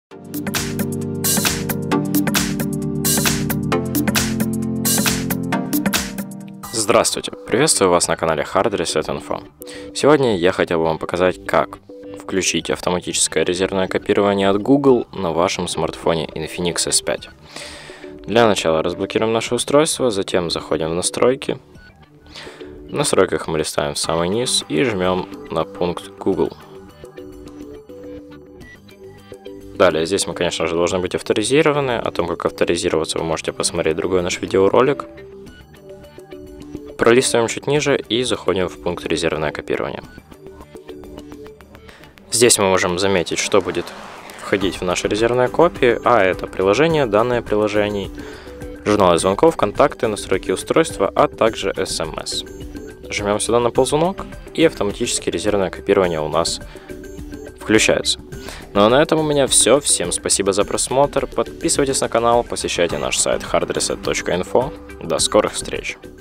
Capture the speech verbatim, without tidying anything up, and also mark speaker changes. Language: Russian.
Speaker 1: Здравствуйте, приветствую вас на канале Hard Reset Info. Сегодня я хотел бы вам показать, как включить автоматическое резервное копирование от Google на вашем смартфоне Infinix эс пять. Для начала разблокируем наше устройство, затем заходим в настройки. В настройках мы листаем в самый низ и жмем на пункт Google. Далее, здесь мы, конечно же, должны быть авторизированы. О том, как авторизироваться, вы можете посмотреть другой наш видеоролик. Пролистываем чуть ниже и заходим в пункт резервное копирование. Здесь мы можем заметить, что будет входить в наши резервные копии, а это приложение, данные приложений, журналы звонков, контакты, настройки устройства, а также эс эм эс. Жмем сюда на ползунок, и автоматически резервное копирование у нас включается. Ну а на этом у меня все. Всем спасибо за просмотр. Подписывайтесь на канал, посещайте наш сайт hard reset точка info. До скорых встреч!